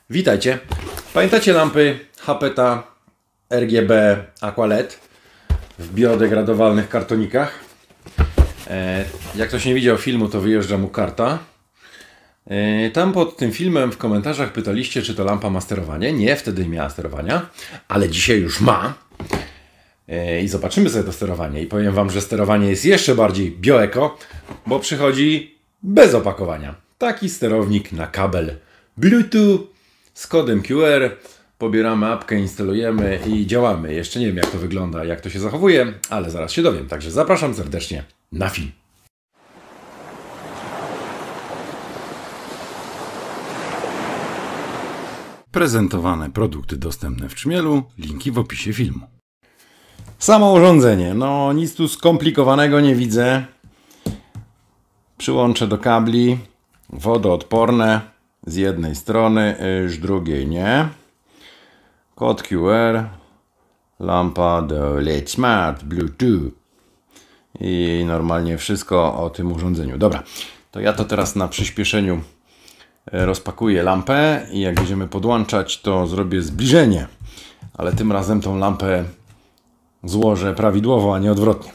Witajcie. Pamiętacie lampy Hapeta RGB Aqua-LED w biodegradowalnych kartonikach? Jak ktoś nie widział filmu, to wyjeżdża mu karta. Tam pod tym filmem w komentarzach pytaliście, czy to lampa ma sterowanie. Nie, wtedy nie miała sterowania, ale dzisiaj już ma. I zobaczymy sobie to sterowanie. I powiem Wam, że sterowanie jest jeszcze bardziej bioeko, bo przychodzi bez opakowania. Taki sterownik na kabel Bluetooth z kodem QR. Pobieramy apkę, instalujemy i działamy. Jeszcze nie wiem, jak to wygląda, jak to się zachowuje, ale zaraz się dowiem. Także zapraszam serdecznie na film. Prezentowane produkty dostępne w Czmielu, linki w opisie filmu. Samo urządzenie, no nic tu skomplikowanego nie widzę. Przyłączę do kabli, wodoodporne z jednej strony, z drugiej nie. Kod QR, lampa do LED Smart Bluetooth i normalnie wszystko o tym urządzeniu. Dobra, to ja to teraz na przyspieszeniu rozpakuję lampę i jak będziemy podłączać, to zrobię zbliżenie, ale tym razem tą lampę złożę prawidłowo, a nie odwrotnie.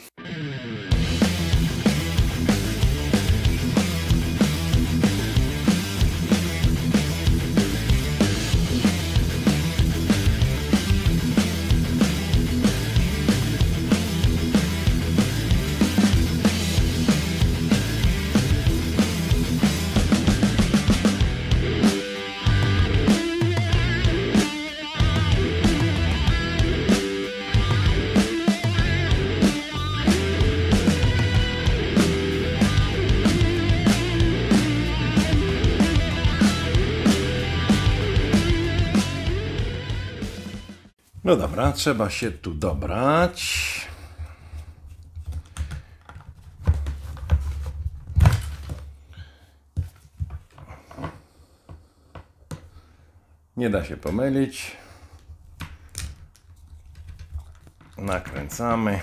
No dobra, trzeba się tu dobrać. Nie da się pomylić. Nakręcamy.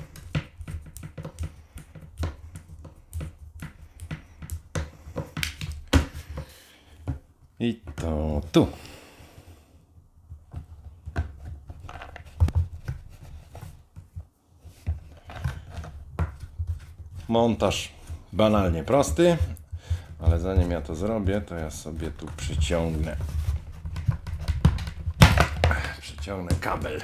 I to tu. Montaż banalnie prosty, ale zanim ja to zrobię, to ja sobie tu przyciągnę kabel.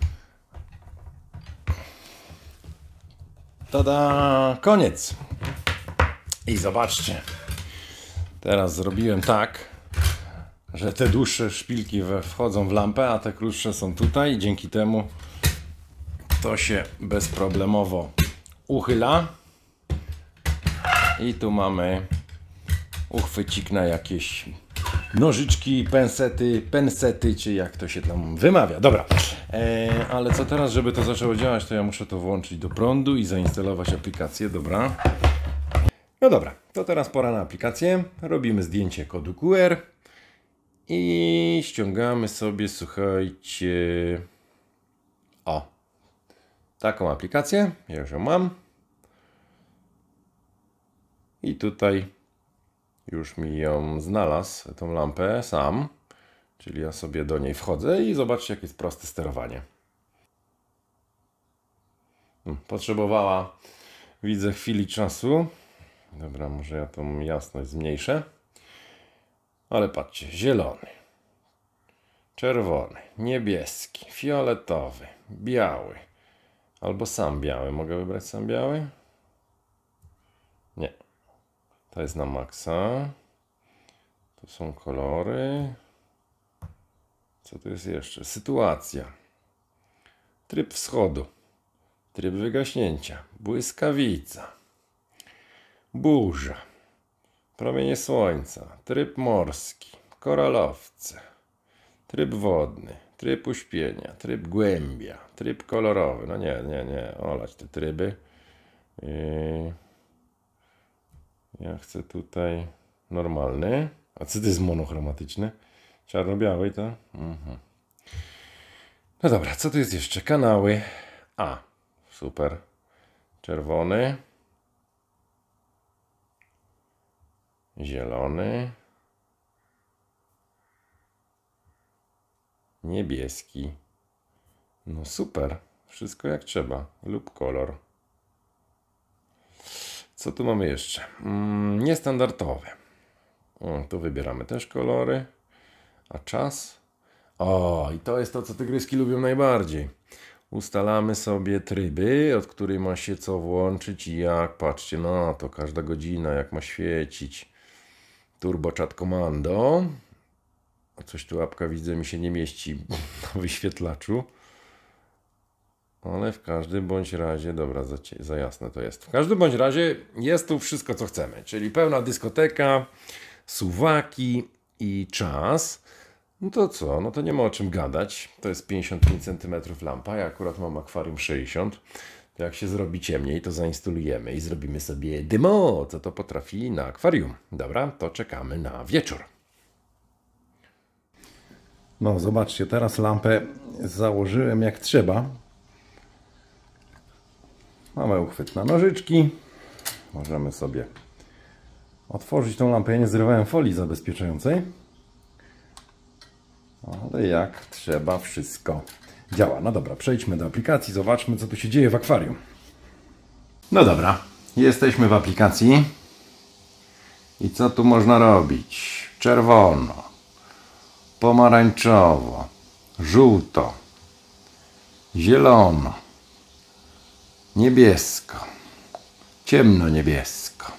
Tada! Koniec! I zobaczcie, teraz zrobiłem tak, że te dłuższe szpilki wchodzą w lampę, a te krótsze są tutaj i dzięki temu to się bezproblemowo uchyla. I tu mamy uchwycik na jakieś nożyczki, pensety, czy jak to się tam wymawia. Dobra, ale co teraz, żeby to zaczęło działać, to ja muszę to włączyć do prądu i zainstalować aplikację. Dobra. No dobra, to teraz pora na aplikację. Robimy zdjęcie kodu QR i ściągamy sobie, słuchajcie, taką aplikację. Ja już ją mam. I tutaj już mi ją znalazł, tą lampę sam. Czyli ja sobie do niej wchodzę i zobaczcie, jakie jest proste sterowanie. Potrzebowała, widzę, chwili czasu. Dobra, może ja tą jasność zmniejszę. Ale patrzcie, zielony, czerwony, niebieski, fioletowy, biały. Albo sam biały. Mogę wybrać sam biały? Nie. To jest na maksa. Tu są kolory. Co tu jest jeszcze? Sytuacja. Tryb wschodu. Tryb wygaśnięcia. Błyskawica. Burza. Promienie słońca. Tryb morski. Koralowce. Tryb wodny. Tryb uśpienia. Tryb głębia. Tryb kolorowy. No nie. Olać te tryby. Ja chcę tutaj normalny. A co to jest monochromatyczny? Czarno-biały to? No dobra, co tu jest jeszcze? Kanały. Super. Czerwony. Zielony. niebieski. No super, wszystko jak trzeba. Lub kolor. Co tu mamy jeszcze? Niestandardowe. Tu wybieramy też kolory. A czas? O, i to jest to, co tygryski lubią najbardziej. Ustalamy sobie tryby, od której ma się co włączyć i jak. Patrzcie na to, każda godzina, jak ma świecić. Turbo Chat Commando. Coś tu łapka widzę mi się nie mieści na wyświetlaczu. Ale w każdym bądź razie, dobra, za jasne to jest. W każdym bądź razie jest tu wszystko, co chcemy. Czyli pełna dyskoteka, suwaki i czas. No to co? No to nie ma o czym gadać. To jest 55 cm lampa. Ja akurat mam akwarium 60. To jak się zrobi ciemniej, to zainstalujemy i zrobimy sobie demo, co to potrafi na akwarium. Dobra, to czekamy na wieczór. No zobaczcie, teraz lampę założyłem jak trzeba. Mamy uchwyt na nożyczki. Możemy sobie otworzyć tą lampę. Ja nie zrywałem folii zabezpieczającej. Ale jak trzeba wszystko działa. No dobra, przejdźmy do aplikacji. Zobaczmy, co tu się dzieje w akwarium. No dobra, jesteśmy w aplikacji. I co tu można robić? Czerwono, pomarańczowo, żółto, zielono, niebiesko, ciemno niebiesko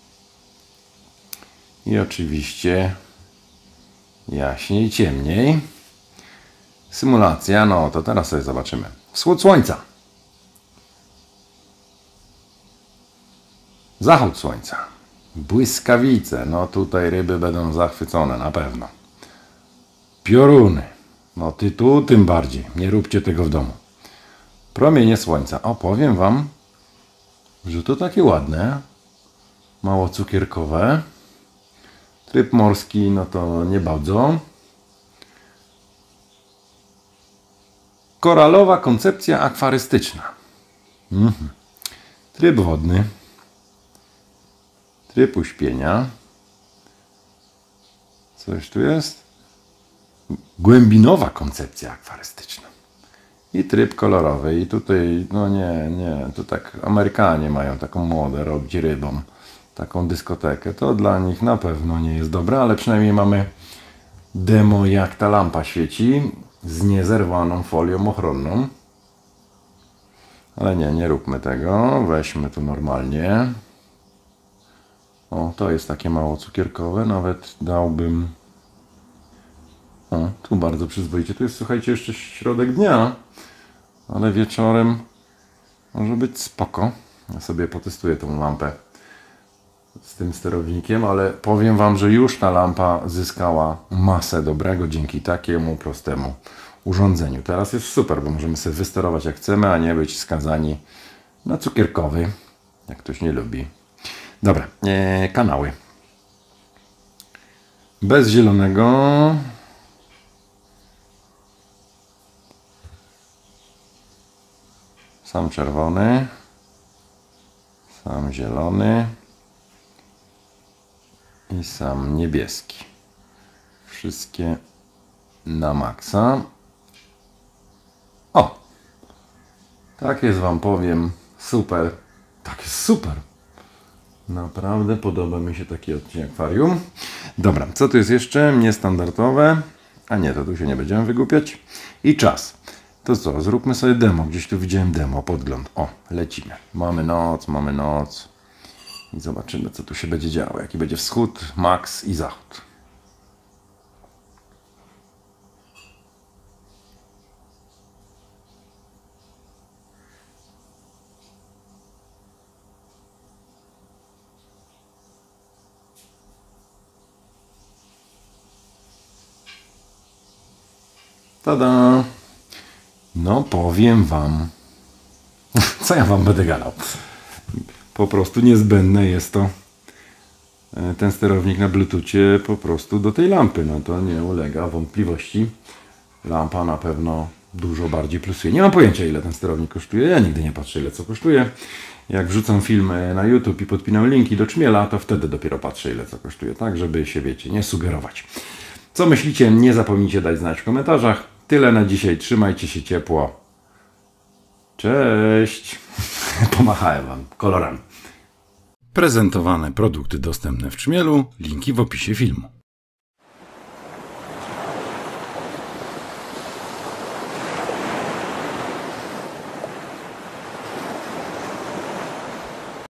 i oczywiście jaśniej, ciemniej. Symulacja, no to teraz sobie zobaczymy. Wschód słońca, zachód słońca, błyskawice, no tutaj ryby będą zachwycone na pewno. Pioruny, no tu tym bardziej, nie róbcie tego w domu. Promienie słońca. O, powiem wam, że to takie ładne. Mało cukierkowe. Tryb morski, no to nie bardzo. Koralowa koncepcja akwarystyczna. Tryb wodny. Tryb uśpienia. Coś tu jest? Głębinowa koncepcja akwarystyczna. I tryb kolorowy. I tutaj, no nie, to tak Amerykanie mają taką modę robić rybom. Taką dyskotekę. To dla nich na pewno nie jest dobre, ale przynajmniej mamy demo, jak ta lampa świeci z niezerwaną folią ochronną. Ale nie róbmy tego. Weźmy tu normalnie. O, to jest takie mało cukierkowe. Nawet dałbym... O, tu bardzo przyzwoicie. Tu jest, słuchajcie, jeszcze środek dnia. Ale wieczorem może być spoko. Ja sobie potestuję tą lampę z tym sterownikiem, ale powiem wam, że już ta lampa zyskała masę dobrego dzięki takiemu prostemu urządzeniu. Teraz jest super, bo możemy sobie wysterować jak chcemy, a nie być skazani na cukierkowy, jak ktoś nie lubi. Dobra, kanały. Bez zielonego. Sam czerwony. Sam zielony. I sam niebieski. Wszystkie na maksa. O! Tak jest, wam powiem. Super. Tak jest super. Naprawdę podoba mi się taki odcinek akwarium. Dobra, co tu jest jeszcze? Niestandardowe. A nie, to tu się nie będziemy wygłupiać. I czas. To co? Zróbmy sobie demo. Gdzieś tu widziałem demo, podgląd. O, lecimy. Mamy noc. I zobaczymy, co tu się będzie działo. Jaki będzie wschód, maks i zachód. Tada! No powiem wam. Co ja wam będę gadał? Po prostu niezbędne jest to. Ten sterownik na Bluetoothie po prostu do tej lampy. No to nie ulega wątpliwości. Lampa na pewno dużo bardziej plusuje. Nie mam pojęcia, ile ten sterownik kosztuje. Ja nigdy nie patrzę, ile co kosztuje. Jak wrzucam filmy na YouTube i podpinam linki do Czmiela, to wtedy dopiero patrzę, ile co kosztuje. Tak, żeby się, wiecie, nie sugerować. Co myślicie? Nie zapomnijcie dać znać w komentarzach. Tyle na dzisiaj. Trzymajcie się ciepło. Cześć. Pomachałem wam kolorami. Prezentowane produkty dostępne w Czmielu. Linki w opisie filmu.